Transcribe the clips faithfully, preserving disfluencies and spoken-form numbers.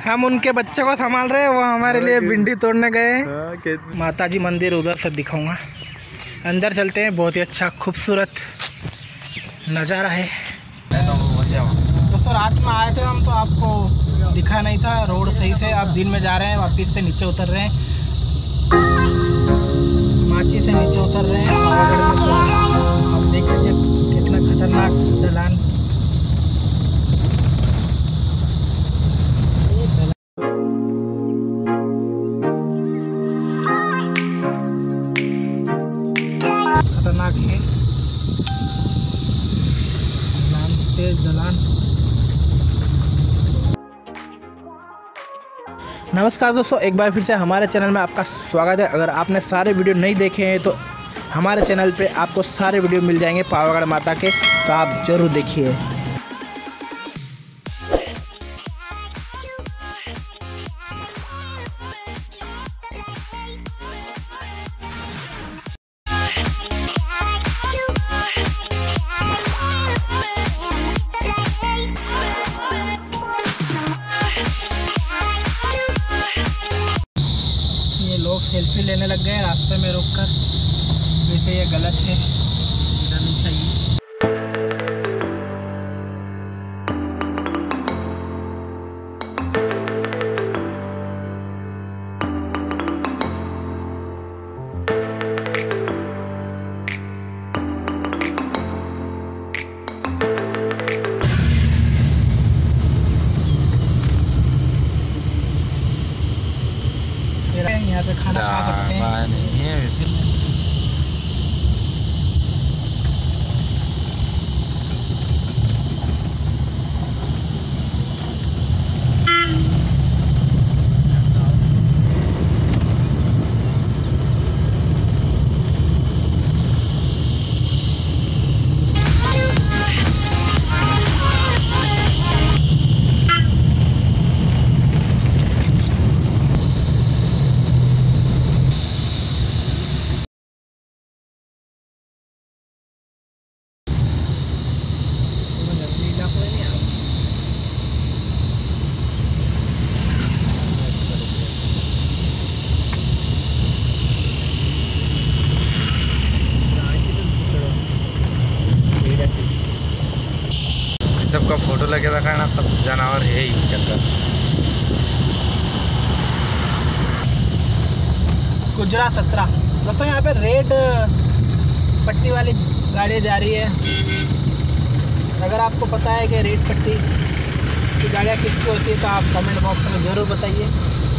हम उनके बच्चे को संभाल रहे हैं, वो हमारे लिए भिंडी तोड़ने गए। माताजी मंदिर उधर से दिखाऊंगा, अंदर चलते हैं। बहुत ही अच्छा खूबसूरत नज़ारा है। दोस्तों रात में आए थे हम तो आपको दिखा नहीं था रोड सही से। आप दिन में जा रहे हैं, वापस से नीचे उतर रहे हैं, माची से नीचे उतर रहे हैं पावागढ़ में। तो आप देख लीजिए कितना खतरनाक ढलान। खतरनाक है ढलान, तेज ढलान। नमस्कार दोस्तों, एक बार फिर से हमारे चैनल में आपका स्वागत है। अगर आपने सारे वीडियो नहीं देखे हैं तो हमारे चैनल पे आपको सारे वीडियो मिल जाएंगे पावागढ़ माता के, तो आप ज़रूर देखिए। लोग सेल्फी लेने लग गए रास्ते में रोककर, वैसे ये गलत है, लेना नहीं चाहिए। यहाँ पे खाना खा सकते हैं। नहीं है वैसे। सबका फोटो लगे रखा है ना, सब जानवर है ही जंगल। गुजरा सत्रह दोस्तों, यहाँ पे रेड पट्टी वाली गाड़ी जा रही है। अगर आपको पता है कि रेड पट्टी की गाड़ियाँ किसकी होती है तो आप कमेंट बॉक्स में ज़रूर बताइए।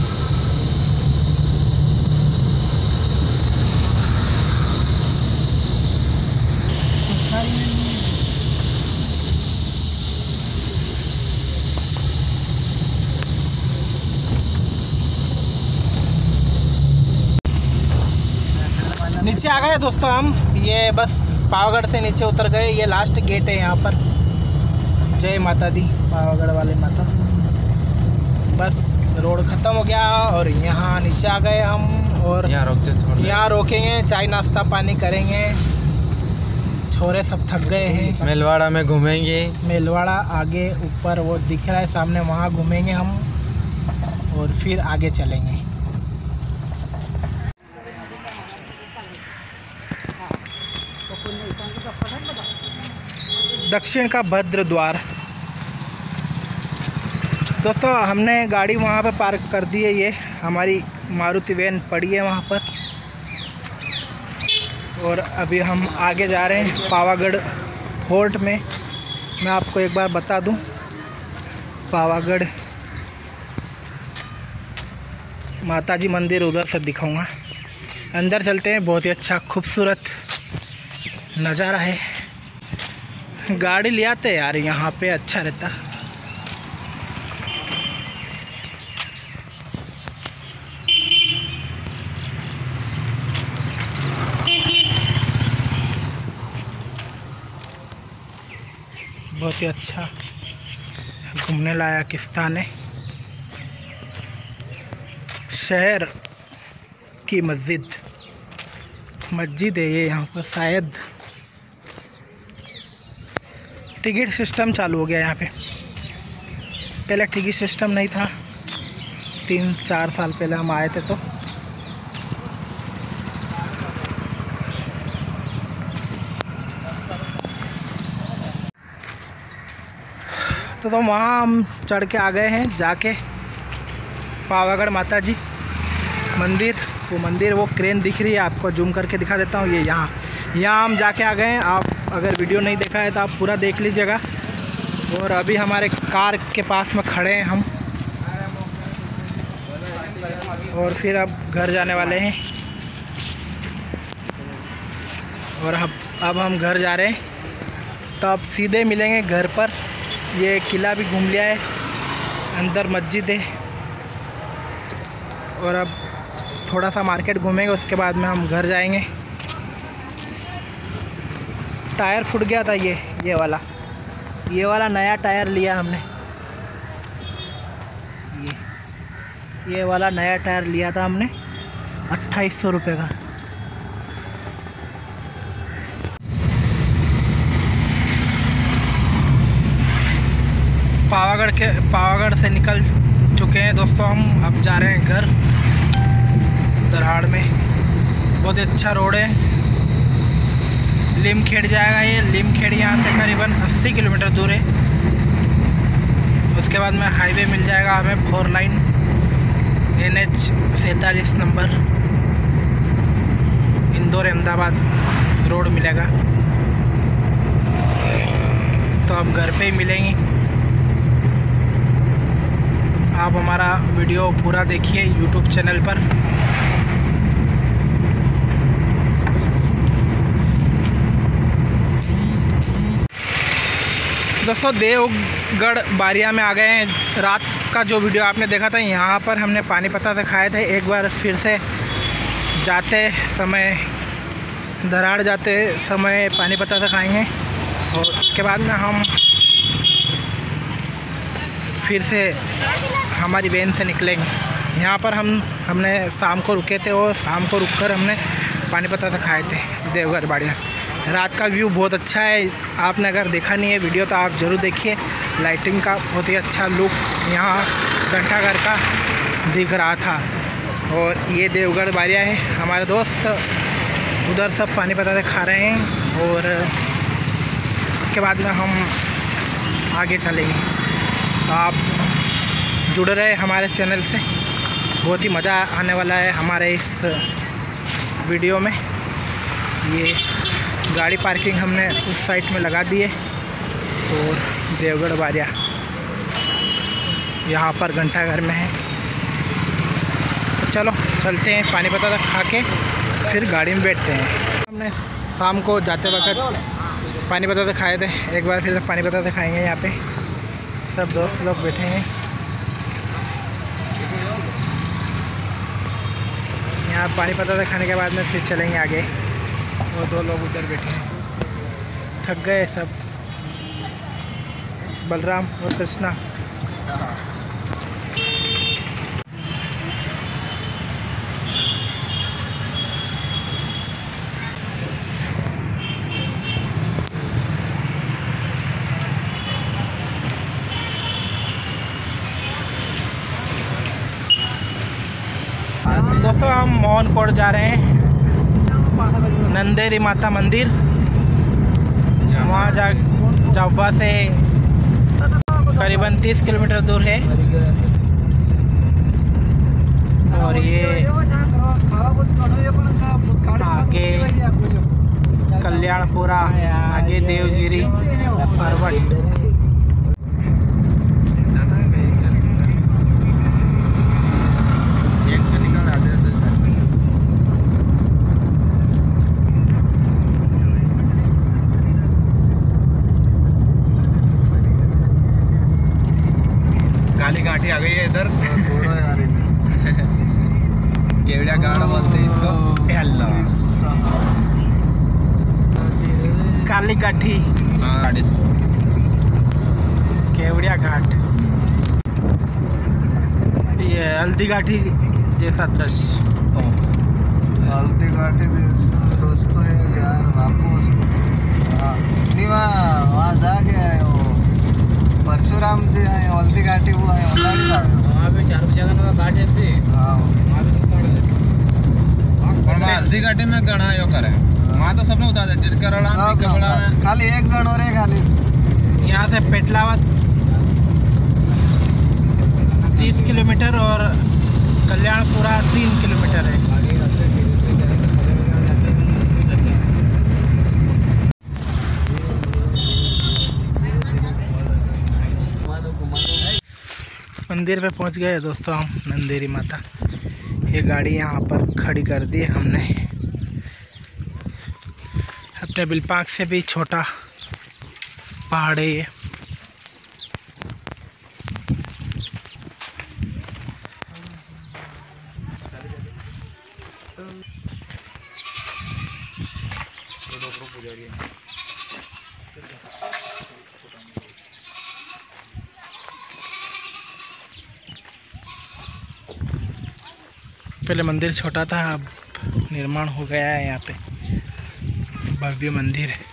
नीचे आ गए दोस्तों हम, ये बस पावागढ़ से नीचे उतर गए। ये लास्ट गेट है यहाँ पर। जय माता दी पावागढ़ वाले माता। बस रोड ख़त्म हो गया और यहाँ नीचे आ गए हम, और यहाँ रोकते थोड़ा, यहाँ रोकेंगे, चाय नाश्ता पानी करेंगे। छोरे सब थक गए हैं। मेलवाड़ा में घूमेंगे। मेलवाड़ा आगे ऊपर वो दिख रहा है सामने, वहाँ घूमेंगे हम और फिर आगे चलेंगे। दक्षिण का भद्र द्वार। दोस्तों हमने गाड़ी वहाँ पे पार्क कर दी है। ये हमारी मारुति वैन पड़ी है वहाँ पर, और अभी हम आगे जा रहे हैं पावागढ़ फोर्ट में। मैं आपको एक बार बता दूं, पावागढ़ माताजी मंदिर उधर से दिखाऊंगा। अंदर चलते हैं, बहुत ही अच्छा खूबसूरत नज़ारा है। गाड़ी ले आते यार, यहाँ पे अच्छा रहता। बहुत ही अच्छा घूमने लायक स्थान है। शहर की मस्जिद मस्जिद है ये, यहाँ पर शायद टिकट सिस्टम चालू हो गया। यहाँ पे पहले टिकट सिस्टम नहीं था, तीन चार साल पहले हम आए थे। तो तो, तो वहाँ हम चढ़ के आ गए हैं जाके पावागढ़ माता जी मंदिर। वो मंदिर वो क्रेन दिख रही है, आपको जूम करके दिखा देता हूँ। ये यहाँ यहाँ हम जाके आ गए हैं। आप अगर वीडियो नहीं देखा है तो आप पूरा देख लीजिएगा। और अभी हमारे कार के पास में खड़े हैं हम, और फिर अब घर जाने वाले हैं। और अब अब हम घर जा रहे हैं, तो अब सीधे मिलेंगे घर पर। ये किला भी घूम लिया है, अंदर मस्जिद है, और अब थोड़ा सा मार्केट घूमेंगे, उसके बाद में हम घर जाएंगे। टायर फूट गया था, ये ये वाला ये वाला नया टायर लिया हमने। ये ये वाला नया टायर लिया था हमने अट्ठाईस सौ रुपये का। पावागढ़ के पावागढ़ से निकल चुके हैं दोस्तों हम। अब जा रहे हैं घर दरहाड़ में। बहुत अच्छा रोड है, लिमखेड़ जाएगा ये। लिमखेड़ यहाँ से करीबन अस्सी किलोमीटर दूर है। उसके बाद में हाईवे मिल जाएगा हमें, फोर लाइन एन एच सैंतालीस नंबर इंदौर अहमदाबाद रोड मिलेगा। तो अब घर पे ही मिलेंगे। आप हमारा वीडियो पूरा देखिए यूट्यूब चैनल पर। दोस्तों देवगढ़ बारिया में आ गए हैं। रात का जो वीडियो आपने देखा था, यहाँ पर हमने पानी पत्ता से खाए थे। एक बार फिर से जाते समय, दराड़ जाते समय पानी पत्ता से खाएंगे, और उसके बाद में हम फिर से हमारी वैन से निकलेंगे। यहाँ पर हम हमने शाम को रुके थे, और शाम को रुककर हमने पानी पत्ता से खाए थे देवगढ़ बाड़िया। रात का व्यू बहुत अच्छा है। आपने अगर देखा नहीं है वीडियो तो आप ज़रूर देखिए। लाइटिंग का बहुत ही अच्छा लुक यहाँ घंटाघर का दिख रहा था। और ये देवगढ़ बाड़िया है। हमारे दोस्त उधर सब पानी पत्ता से खा रहे हैं, और उसके बाद में हम आगे चलेंगे। तो आप जुड़ रहे हमारे चैनल से, बहुत ही मज़ा आने वाला है हमारे इस वीडियो में। ये गाड़ी पार्किंग हमने उस साइड में लगा दी है, और देवगढ़ बाड़िया यहाँ पर घंटाघर में है। तो चलो चलते हैं, पानी पत्ता खा के फिर गाड़ी में बैठते हैं। हमने शाम को जाते वक्त पानी पत्ता खाए थे, एक बार फिर से पानी पत्ता खाएंगे। यहाँ पे सब दोस्त लोग बैठे हैं। यहाँ पानी पत्ता खाने के बाद में फिर चलेंगे आगे। और दो लोग उधर बैठे हैं, थक गए सब, बलराम और कृष्णा। दोस्तों हम मोहनकोट जा रहे हैं, नंदेरी माता मंदिर। वहाँ जा जावा से करीबन तीस किलोमीटर दूर है। और ये आगे कल्याणपुरा, आगे देवगिरी पर्वत। काली घाटी आ गई है इधर। केवड़िया घाट बोलते हैं इसको। काली घाटी, केवड़िया घाट। ये हल्दी घाटी जैसा दृश्य। हल्दी घाटी दोस्तों है यार। वापस नहीं, वहाँ वहाँ जाके आए वो परशुराम जी है, हल्दी घाटी वो है। वहाँ पे चार जगह घाट है। घाटी में गणा यो करे वहाँ तो सबने उतार दिया टिटकर वाला सब टिटकर वाला ना, खाली एक जन और है खाली यहाँ से पेटलावत तीस किलोमीटर और कल्याणपुरा तीन किलोमीटर है। मंदिर पे पहुंच गए दोस्तों हम, नंदेरी माता। ये गाड़ी यहाँ पर खड़ी कर दी हमने। अपने बिलपाक से भी छोटा पहाड़ है ये। पहले मंदिर छोटा था, अब निर्माण हो गया है। यहाँ पे भव्य मंदिर है।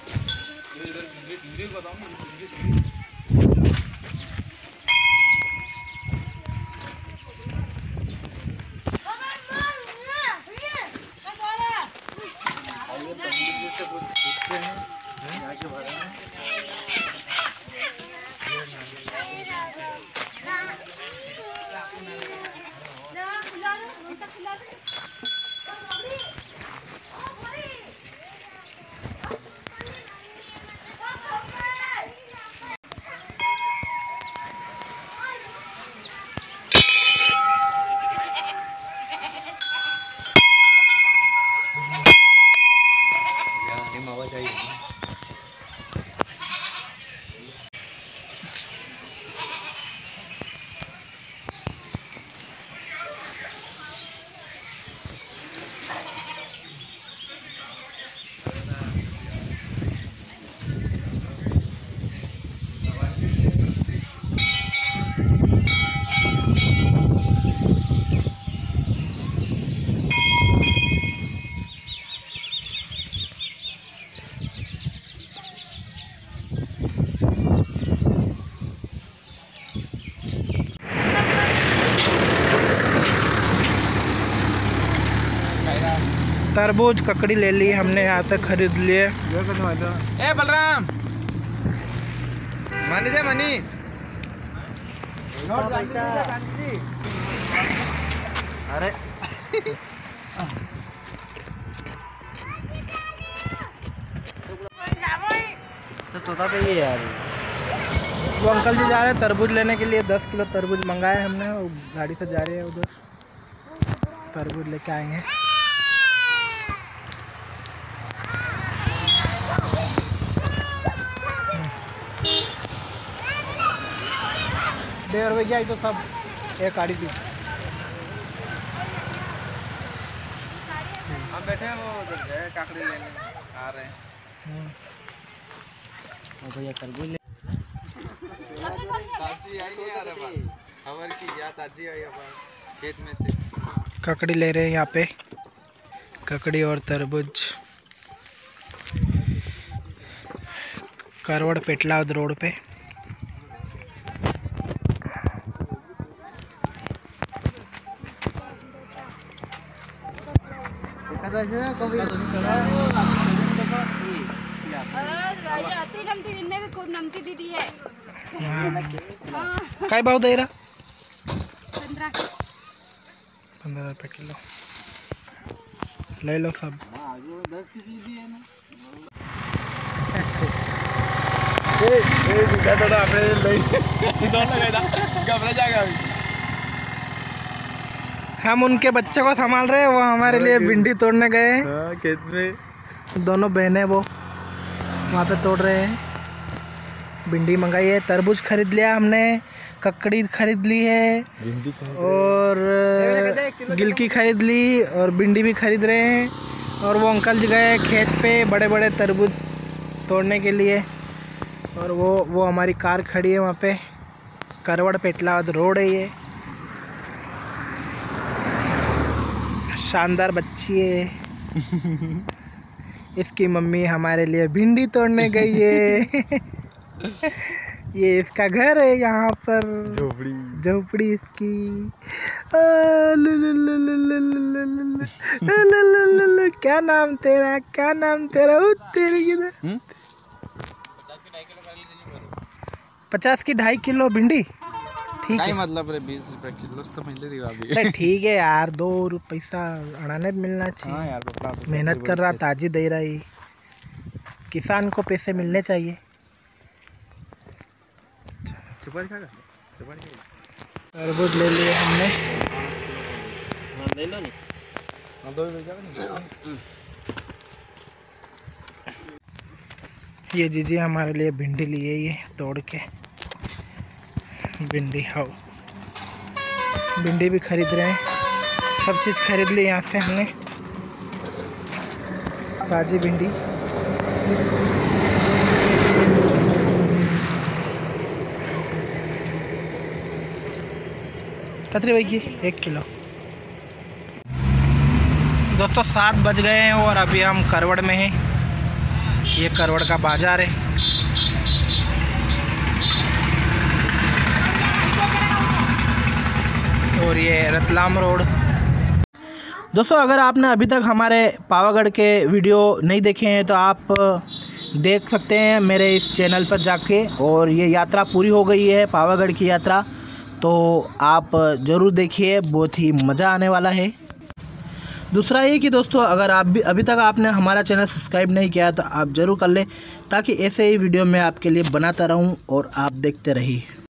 तरबूज ककड़ी ले ली हमने, यहाँ तक खरीद लिए। ए बलराम मनी दे मनी अरे तोता तो ये यार वो अंकल जी जा रहे हैं तरबूज लेने के लिए। दस किलो तरबूज मंगाए हमने, वो गाड़ी से जा रहे हैं उधर, तरबूज लेके आएंगे। डेढ़ रुपये गया तो सब एक गाड़ी थी। हम बैठे हैं, वो उधर गए काकड़ी लेने आ रहे हैं। भैया तरबूज ले ताजी आई है यार, खबर की या ताजी आई है खेत में से। ककड़ी ले रहे हैं यहाँ पे, ककड़ी और तरबूज। करवड़ पेटलावद रोड पे। काय भाव दे रहा? पंद्रह रुपये किलो। ले लो सब। दस किस लीजिए है ना हम उनके बच्चे को संभाल रहे हैं, वो हमारे लिए भिंडी तोड़ने गए। खेत में दोनों बहनें वो वहाँ पे तोड़ रहे हैं। भिंडी मंगाई है, तरबूज खरीद लिया हमने, ककड़ी खरीद ली है और गिलकी खरीद ली और भिंडी भी खरीद रहे हैं। और वो अंकल जी गए खेत पे बड़े बड़े तरबूज तोड़ने के लिए। और वो वो हमारी कार खड़ी है वहाँ पे। करवड़ पेटलावद रोड है ये। शानदार बच्ची है। इसकी मम्मी हमारे लिए भिंडी तोड़ने गई है। ये इसका घर है यहाँ पर, झोपड़ी झोपड़ी इसकी। आ, लु, लु, लु, लु, लु, लु, लु, लु, लु, लु, लु, लु, लु, क्या नाम तेरा, क्या नाम तेरा? ओ तेरी किधर? पचास की ढाई किलो भिंडी, ठीक है। मतलब रे बीस रुपए किलो तो मिल रही अभी। अरे ठीक है यार, दो रुपये पैसा अड़ाने मिलना चाहिए। हाँ यार, मेहनत कर रहा, ताजी दे रही, किसान को पैसे मिलने चाहिए। तरबूज ले लिए हमने। ले लो नहीं। ये जीजी हमारे लिए भिंडी लिए, ये तोड़ के भिंडी। हाँ, भिंडी भी खरीद रहे हैं, सब चीज़ खरीद ली यहाँ से हमने। ताजी भिंडी, कतरी भाई की एक किलो। दोस्तों सात बज गए हैं और अभी हम करवड़ में हैं। ये करवड़ का बाजार है। और ये रतलाम रोड। दोस्तों अगर आपने अभी तक हमारे पावागढ़ के वीडियो नहीं देखे हैं तो आप देख सकते हैं मेरे इस चैनल पर जाके। और ये यात्रा पूरी हो गई है, पावागढ़ की यात्रा, तो आप ज़रूर देखिए, बहुत ही मज़ा आने वाला है। दूसरा ये कि दोस्तों अगर आप भी अभी तक आपने हमारा चैनल सब्सक्राइब नहीं किया तो आप ज़रूर कर लें, ताकि ऐसे ही वीडियो मैं आपके लिए बनाता रहूं और आप देखते रहिए।